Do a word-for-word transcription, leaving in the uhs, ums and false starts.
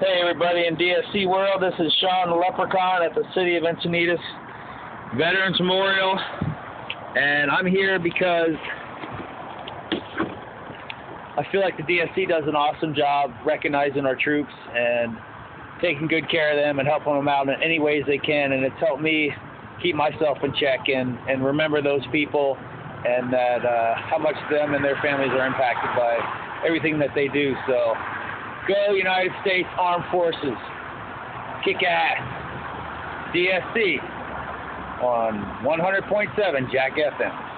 Hey everybody in D S C world, this is Sean the Leprechaun at the City of Encinitas Veterans Memorial, and I'm here because I feel like the D S C does an awesome job recognizing our troops and taking good care of them and helping them out in any ways they can, and it's helped me keep myself in check and, and remember those people and that uh, how much them and their families are impacted by everything that they do. So go United States Armed Forces, kick ass. D S C on one hundred point seven Jack F M.